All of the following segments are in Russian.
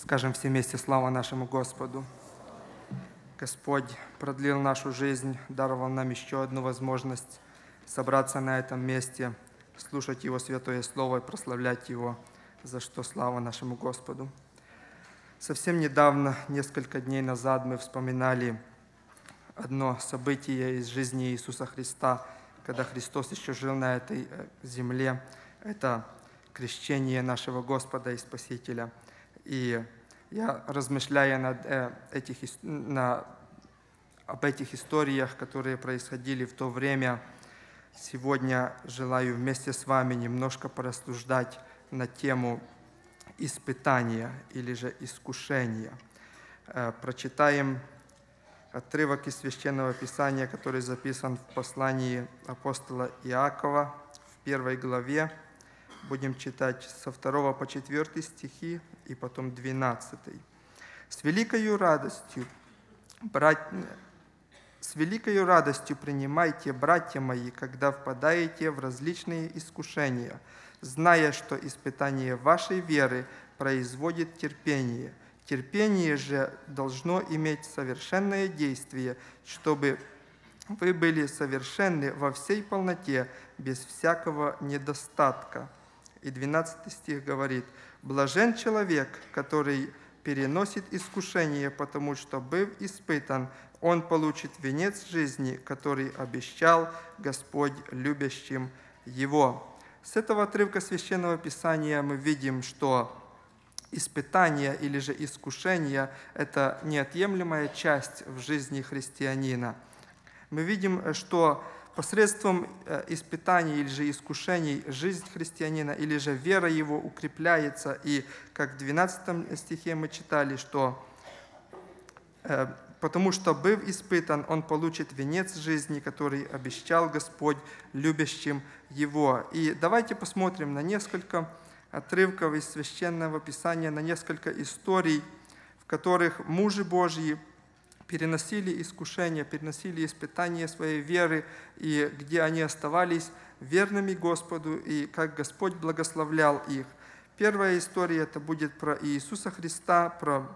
Скажем все вместе слава нашему Господу. Господь продлил нашу жизнь, даровал нам еще одну возможность собраться на этом месте, слушать Его святое Слово и прославлять Его, за что слава нашему Господу. Совсем недавно, несколько дней назад, мы вспоминали одно событие из жизни Иисуса Христа, когда Христос еще жил на этой земле. Это крещение нашего Господа и Спасителя. И я, размышляя об этих историях, которые происходили в то время, сегодня желаю вместе с вами немножко порассуждать на тему испытания или же искушения. Прочитаем отрывок из Священного Писания, который записан в послании апостола Иакова в 1 главе. Будем читать со 2 по 4 стихи и потом 12. «С великою радостью принимайте, братья мои, когда впадаете в различные искушения, зная, что испытание вашей веры производит терпение. Терпение же должно иметь совершенное действие, чтобы вы были совершенны во всей полноте, без всякого недостатка». И 12 стих говорит: «Блажен человек, который переносит искушение, потому что, быв испытан, он получит венец жизни, который обещал Господь любящим его». С этого отрывка Священного Писания мы видим, что испытание или же искушение – это неотъемлемая часть в жизни христианина. Мы видим, что посредством испытаний или же искушений жизнь христианина или же вера его укрепляется. И как в 12 стихе мы читали, что «потому что, быв испытан, он получит венец жизни, который обещал Господь любящим его». И давайте посмотрим на несколько отрывков из Священного Писания, на несколько историй, в которых мужи Божьи переносили искушения, переносили испытания своей веры, и где они оставались верными Господу, и как Господь благословлял их. Первая история – это будет про Иисуса Христа, про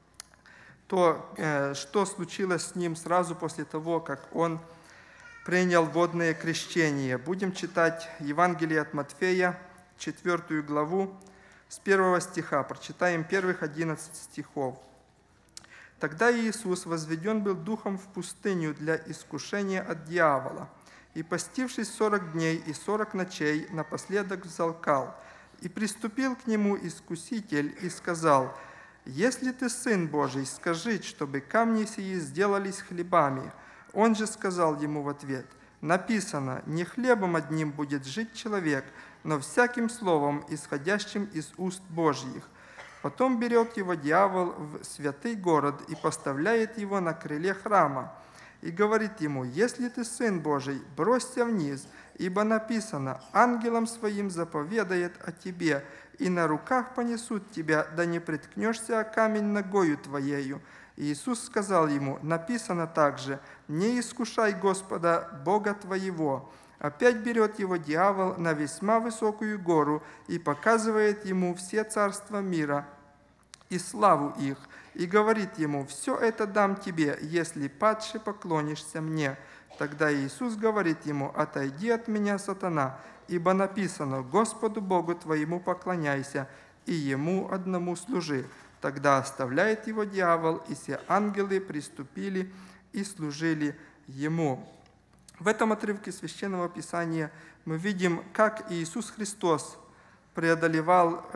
то, что случилось с Ним сразу после того, как Он принял водное крещение. Будем читать Евангелие от Матфея, 4 главу, с 1 стиха. Прочитаем первых 11 стихов. «Тогда Иисус возведен был духом в пустыню для искушения от дьявола, и, постившись 40 дней и 40 ночей, напоследок взалкал. И приступил к нему искуситель и сказал: „Если ты Сын Божий, скажи, чтобы камни сии сделались хлебами“. Он же сказал ему в ответ: „Написано: не хлебом одним будет жить человек, но всяким словом, исходящим из уст Божьих“. Потом берет его дьявол в святый город и поставляет его на крыле храма, и говорит ему: „Если ты Сын Божий, бросься вниз, ибо написано: ангелам своим заповедает о тебе, и на руках понесут тебя, да не приткнешься о камень ногою твоею“. Иисус сказал ему: „Написано также: не искушай Господа Бога твоего“. Опять берет его дьявол на весьма высокую гору и показывает ему все царства мира и славу их, и говорит ему: „Все это дам тебе, если падше поклонишься мне“. Тогда Иисус говорит ему: „Отойди от меня, сатана, ибо написано: Господу Богу твоему поклоняйся, и Ему одному служи“. Тогда оставляет его дьявол, и все ангелы приступили и служили ему». В этом отрывке Священного Писания мы видим, как Иисус Христос преодолевал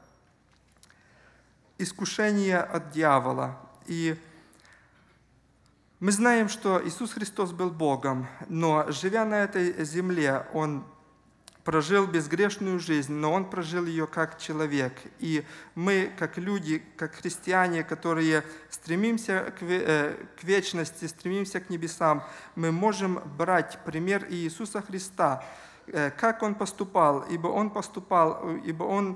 искушение от дьявола. И мы знаем, что Иисус Христос был Богом, но, живя на этой земле, Он прожил безгрешную жизнь, но Он прожил ее как человек. И мы, как люди, как христиане, которые стремимся к вечности, стремимся к небесам, мы можем брать пример Иисуса Христа, как Он поступал, ибо Он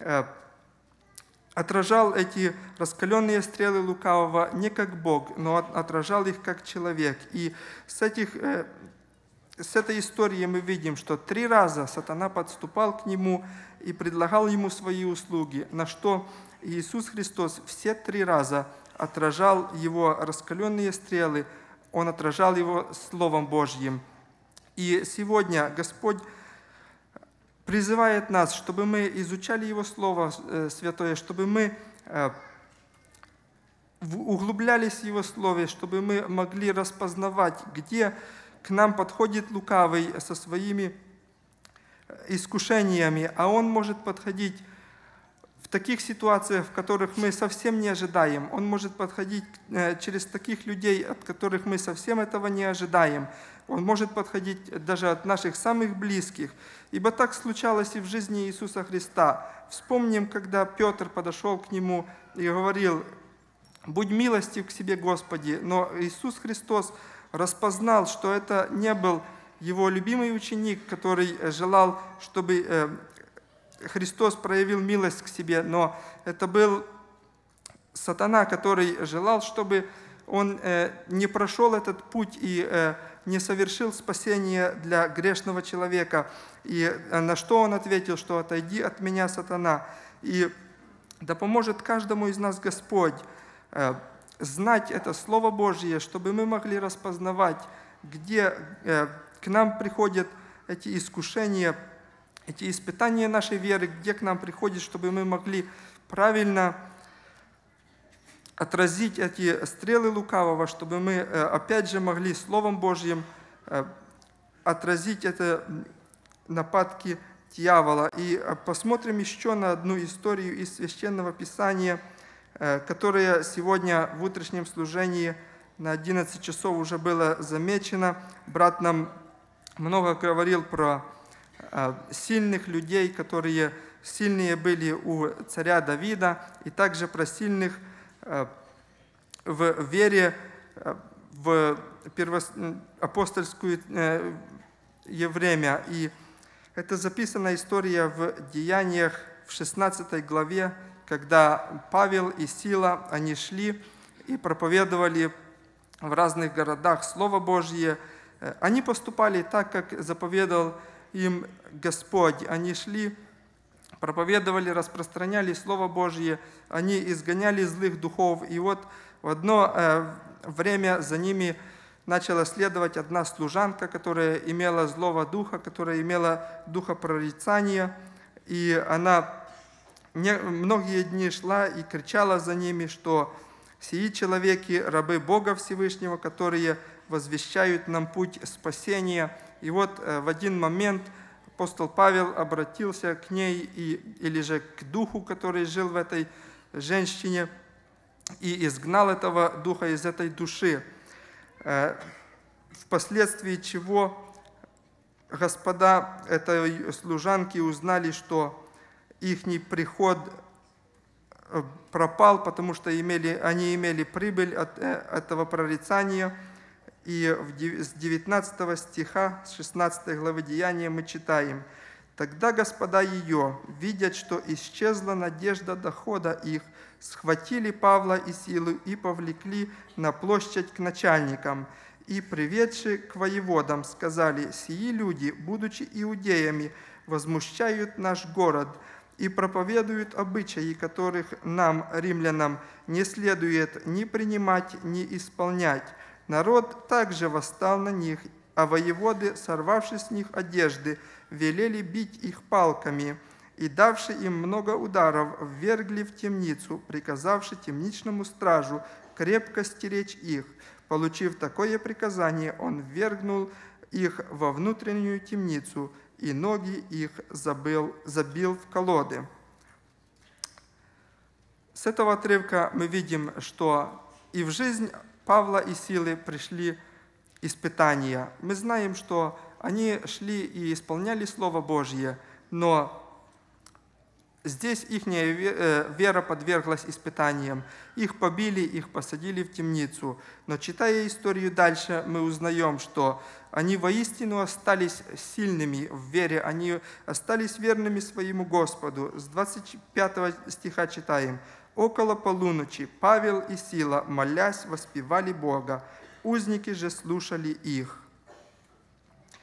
отражал эти раскаленные стрелы лукавого не как Бог, но отражал их как человек. И с этой истории мы видим, что 3 раза сатана подступал к Нему и предлагал ему свои услуги, на что Иисус Христос все 3 раза отражал его раскаленные стрелы, Он отражал его Словом Божьим. И сегодня Господь призывает нас, чтобы мы изучали Его Слово Святое, чтобы мы углублялись в Его Слове, чтобы мы могли распознавать, где к нам подходит лукавый со своими искушениями, а он может подходить в таких ситуациях, в которых мы совсем не ожидаем. Он может подходить через таких людей, от которых мы совсем этого не ожидаем. Он может подходить даже от наших самых близких. Ибо так случалось и в жизни Иисуса Христа. Вспомним, когда Петр подошел к Нему и говорил: «Будь милостив к себе, Господи». Но Иисус Христос распознал, что это не был Его любимый ученик, который желал, чтобы Христос проявил милость к себе, но это был сатана, который желал, чтобы он не прошел этот путь и не совершил спасение для грешного человека. И на что он ответил, что «отойди от меня, сатана». И да поможет каждому из нас Господь знать это Слово Божье, чтобы мы могли распознавать, где к нам приходят эти искушения, эти испытания нашей веры, где к нам приходит, чтобы мы могли правильно отразить эти стрелы лукавого, чтобы мы опять же могли Словом Божьим отразить это нападки дьявола. И посмотрим еще на одну историю из Священного Писания, которая сегодня в утреннем служении на 11 часов уже была замечена. Брат нам много говорил про сильных людей, которые сильные были у царя Давида, и также про сильных в вере в апостольскую время. И это записана история в Деяниях в 16 главе, когда Павел и Сила, они шли и проповедовали в разных городах Слово Божье. Они поступали так, как заповедал им Господь. Они шли, проповедовали, распространяли Слово Божье, они изгоняли злых духов. И вот в одно время за ними начала следовать одна служанка, которая имела злого духа, которая имела духа прорицания. И она многие дни шла и кричала за ними, что «Сии человеки, рабы Бога Всевышнего, которые возвещают нам путь спасения». И вот в один момент апостол Павел обратился к ней, или же к духу, который жил в этой женщине, и изгнал этого духа из этой души. Впоследствии чего господа этой служанки узнали, что ихний приход пропал, потому что они имели прибыль от этого прорицания. И с 19 стиха, с 16 главы Деяния мы читаем: «Тогда господа ее, видят, что исчезла надежда дохода их, схватили Павла и Силу и повлекли на площадь к начальникам, и, приведши к воеводам, сказали: сии люди, будучи иудеями, возмущают наш город и проповедуют обычаи, которых нам, римлянам, не следует ни принимать, ни исполнять. Народ также восстал на них, а воеводы, сорвавши с них одежды, велели бить их палками, и, давши им много ударов, ввергли в темницу, приказавши темничному стражу крепко стеречь их. Получив такое приказание, он ввергнул их во внутреннюю темницу, и ноги их забил в колоды». С этого отрывка мы видим, что и в жизнь Павла и Силы пришли испытания. Мы знаем, что они шли и исполняли Слово Божье, но здесь их вера подверглась испытаниям. Их побили, их посадили в темницу. Но читая историю дальше, мы узнаем, что они воистину остались сильными в вере, они остались верными своему Господу. С 25 стиха читаем: «Около полуночи Павел и Сила, молясь, воспевали Бога, узники же слушали их».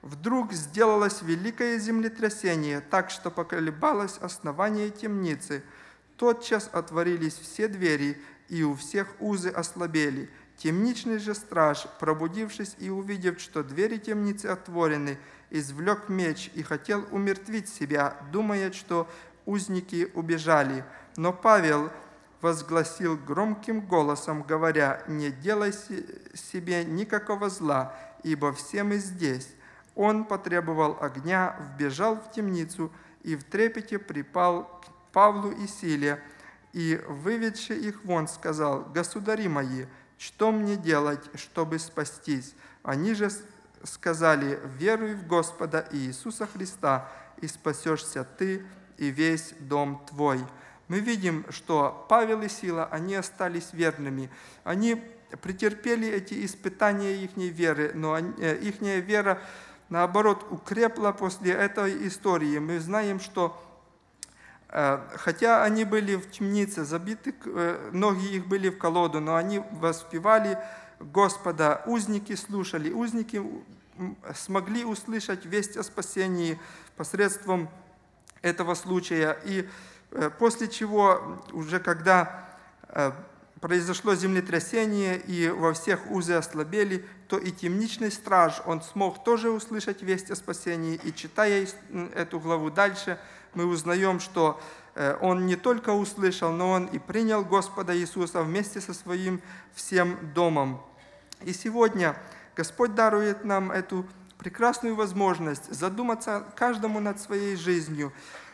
Вдруг сделалось великое землетрясение, так что поколебалось основание темницы. Тотчас отворились все двери, и у всех узы ослабели. Темничный же страж, пробудившись и увидев, что двери темницы отворены, извлек меч и хотел умертвить себя, думая, что узники убежали. Но Павел возгласил громким голосом, говоря: «Не делай себе никакого зла, ибо все мы здесь». Он потребовал огня, вбежал в темницу и в трепете припал к Павлу и Силе, и, выведши их вон, сказал: «Государи мои, что мне делать, чтобы спастись?» Они же сказали: «Веруй в Господа Иисуса Христа, и спасешься ты и весь дом твой». Мы видим, что Павел и Сила, они остались верными. Они претерпели эти испытания их веры, но их вера, наоборот, укрепла после этой истории. Мы знаем, что хотя они были в темнице, забиты, ноги их были в колоду, но они воспевали Господа. Узники слушали, узники смогли услышать весть о спасении посредством этого случая. И после чего, уже когда произошло землетрясение и во всех узы ослабели, то и темничный страж, он смог тоже услышать весть о спасении. И читая эту главу дальше, мы узнаем, что он не только услышал, но он и принял Господа Иисуса вместе со своим всем домом. И сегодня Господь дарует нам эту прекрасную возможность задуматься каждому над своей жизнью.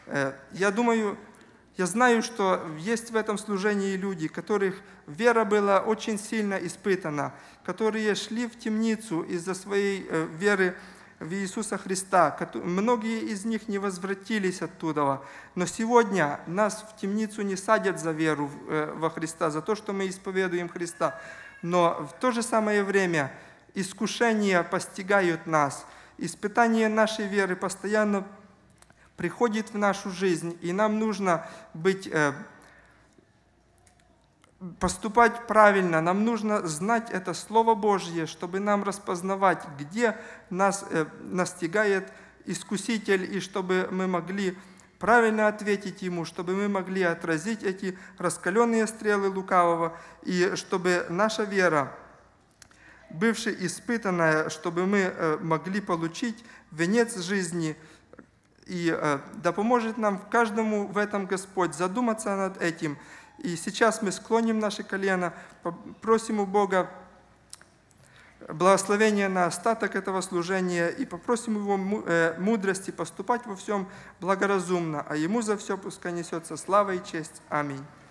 Я знаю, что есть в этом служении люди, которых вера была очень сильно испытана, которые шли в темницу из-за своей веры в Иисуса Христа. Многие из них не возвратились оттуда. Но сегодня нас в темницу не садят за веру во Христа, за то, что мы исповедуем Христа. Но в то же самое время искушения постигают нас. Испытание нашей веры постоянно приходит в нашу жизнь, и нам нужно поступать правильно, нам нужно знать это Слово Божье, чтобы нам распознавать, где нас настигает искуситель, и чтобы мы могли правильно ответить ему, чтобы мы могли отразить эти раскаленные стрелы лукавого, и чтобы наша вера, бывшая испытанная, чтобы мы могли получить венец жизни. И да поможет нам каждому в этом Господь задуматься над этим. И сейчас мы склоним наши колена, просим у Бога благословения на остаток этого служения и попросим Его мудрости поступать во всем благоразумно, а Ему за все пускай несется слава и честь. Аминь.